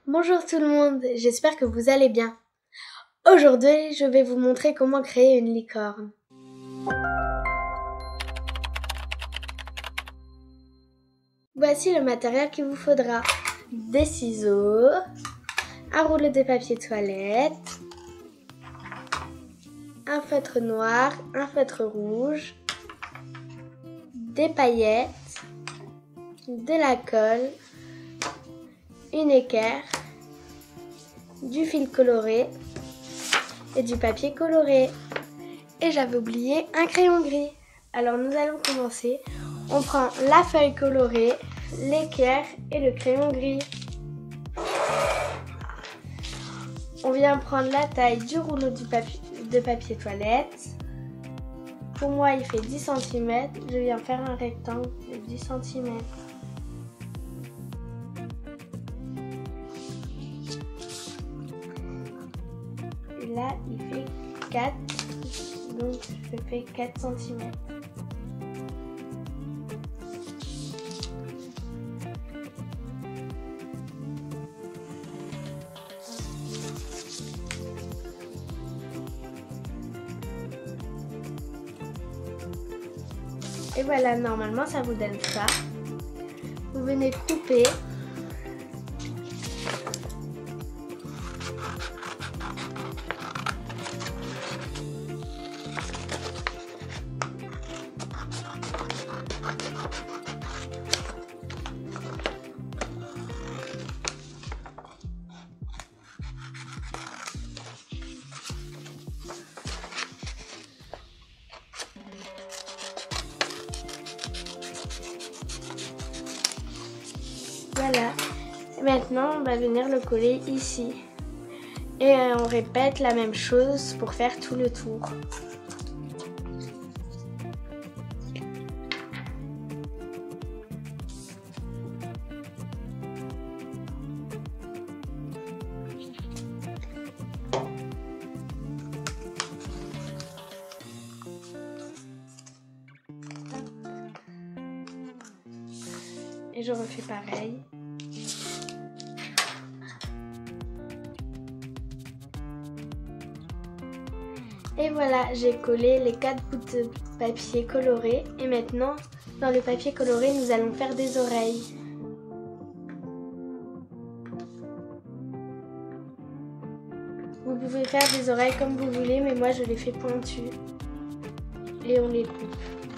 Bonjour tout le monde, j'espère que vous allez bien. Aujourd'hui, je vais vous montrer comment créer une licorne. Voici le matériel qu'il vous faudra. Des ciseaux, un rouleau de papier toilette, un feutre noir, un feutre rouge, des paillettes, de la colle, une équerre, du fil coloré et du papier coloré. Et j'avais oublié un crayon gris. Alors nous allons commencer. On prend la feuille colorée, l'équerre et le crayon gris. On vient prendre la taille du rouleau de papier toilette. Pour moi il fait 10 cm. Je viens faire un rectangle de 10 cm. Et là il fait 4, donc je fais 4 cm. Et voilà, normalement ça vous donne ça. Vous venez couper. Voilà, maintenant on va venir le coller ici. Et on répète la même chose pour faire tout le tour. Et je refais pareil. Et voilà, j'ai collé les 4 bouts de papier coloré. Et maintenant, dans le papier coloré, nous allons faire des oreilles. Vous pouvez faire des oreilles comme vous voulez, mais moi je les fais pointues. Et on les coupe.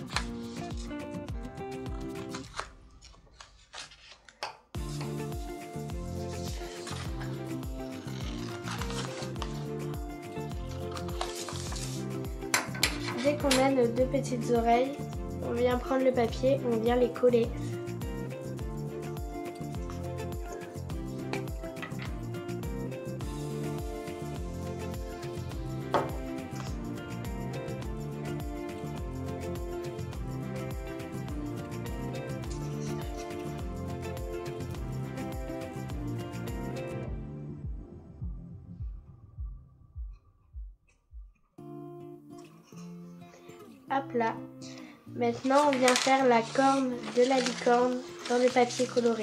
Dès qu'on a nos 2 petites oreilles, on vient prendre le papier, on vient les coller. Hop là. Maintenant, on vient faire la corne de la licorne dans le papier coloré.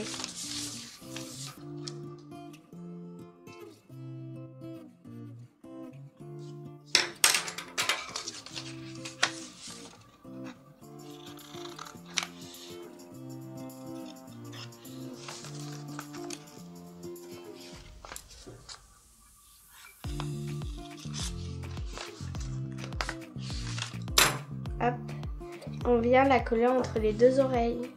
Hop, on vient la coller entre les 2 oreilles.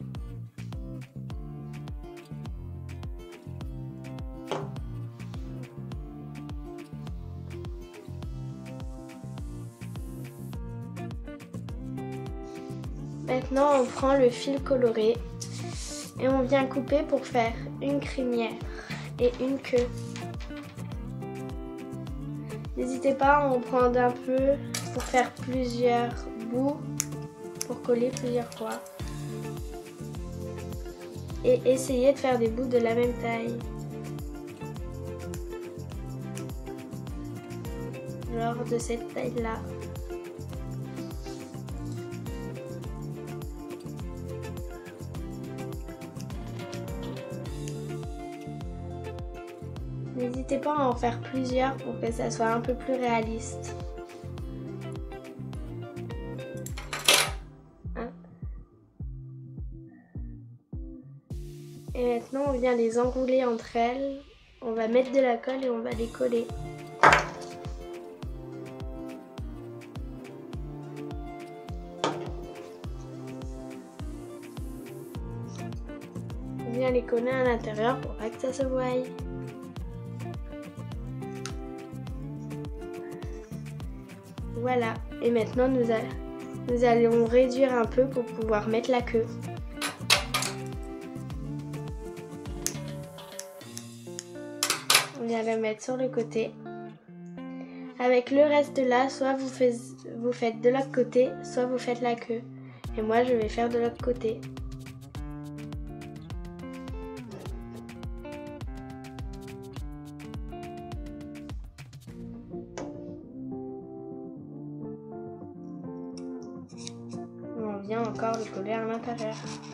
Maintenant, on prend le fil coloré et on vient couper pour faire une crinière et une queue. N'hésitez pas à en prendre un peu pour faire plusieurs bouts, pour coller plusieurs fois. Et essayez de faire des bouts de la même taille. Genre de cette taille-là. N'hésitez pas à en faire plusieurs pour que ça soit un peu plus réaliste. Et maintenant on vient les enrouler entre elles. On va mettre de la colle et on va les coller. On vient les coller à l'intérieur pour pas que ça se voie. Voilà, et maintenant nous allons réduire un peu pour pouvoir mettre la queue. On vient le mettre sur le côté. Avec le reste là, soit vous faites de l'autre côté, soit vous faites la queue. Et moi je vais faire de l'autre côté. On vient encore le coller à l'intérieur.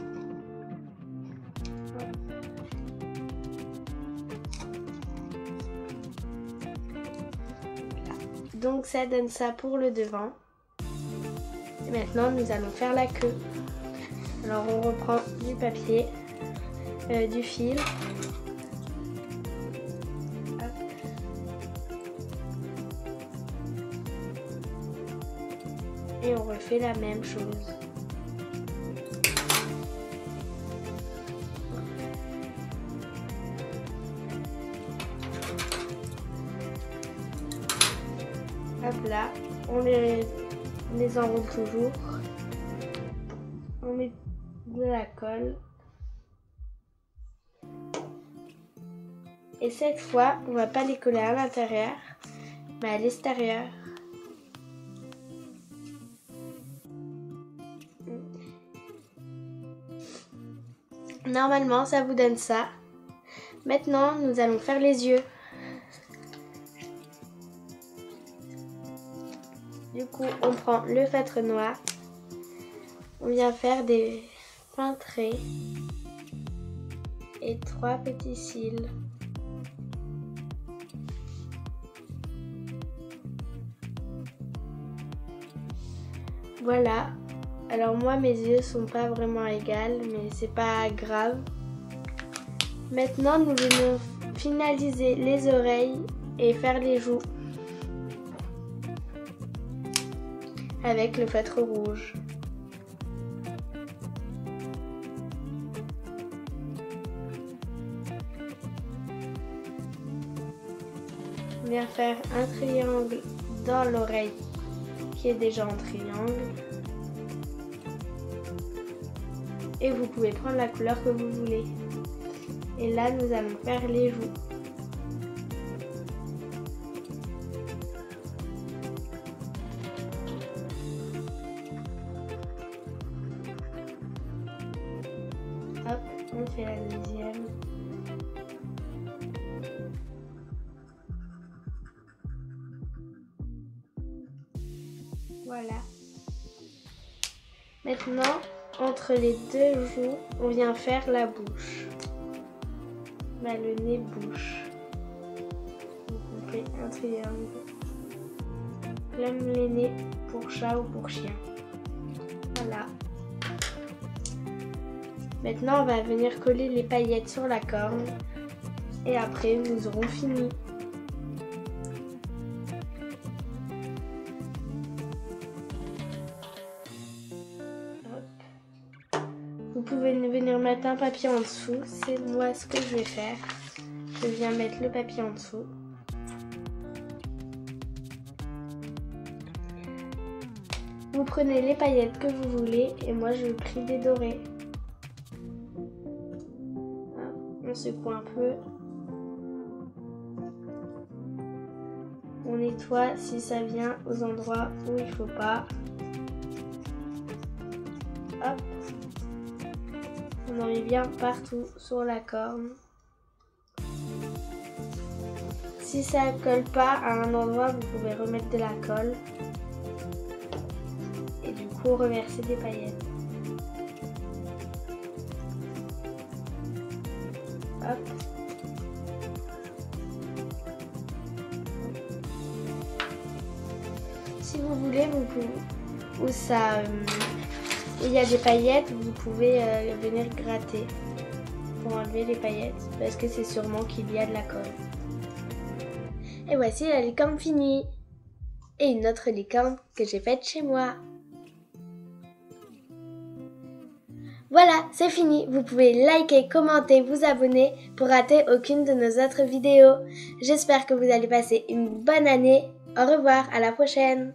Donc ça donne ça pour le devant. Et maintenant nous allons faire la queue. Alors on reprend du papier, du fil. Hop. Et on refait la même chose. Hop là, on les enroule toujours. On met de la colle. Et cette fois, on va pas les coller à l'intérieur, mais à l'extérieur. Normalement, ça vous donne ça. Maintenant, nous allons faire les yeux. Du coup, on prend le feutre noir. On vient faire des traits et 3 petits cils. Voilà. Alors moi, mes yeux sont pas vraiment égales, mais c'est pas grave. Maintenant, nous venons finaliser les oreilles et faire les joues avec le feutre rouge. On vient faire un triangle dans l'oreille qui est déjà en triangle. Et vous pouvez prendre la couleur que vous voulez. Et là, nous allons faire les joues. Hop, on fait la deuxième. Voilà. Maintenant, entre les deux joues, on vient faire la bouche. Le nez-bouche. Donc on fait un triangle. Comme les nez pour chat ou pour chien. Voilà. Maintenant, on va venir coller les paillettes sur la corne. Et après, nous aurons fini. Vous pouvez venir mettre un papier en dessous, c'est moi ce que je vais faire. Je viens mettre le papier en dessous. Vous prenez les paillettes que vous voulez et moi je prie des dorés. On secoue un peu. On nettoie si ça vient aux endroits où il faut pas. Hop. On en met bien partout sur la corne. Si ça ne colle pas à un endroit, vous pouvez remettre de la colle. Et du coup, reverser des paillettes. Hop. si vous voulez, où ça, où il y a des paillettes, vous pouvez venir gratter pour enlever les paillettes, parce que c'est sûrement qu'il y a de la colle. Et voici la licorne finie. Et une autre licorne que j'ai faite chez moi. Voilà, c'est fini. Vous pouvez liker, commenter, vous abonner pour rater aucune de nos autres vidéos. J'espère que vous allez passer une bonne année. Au revoir, à la prochaine.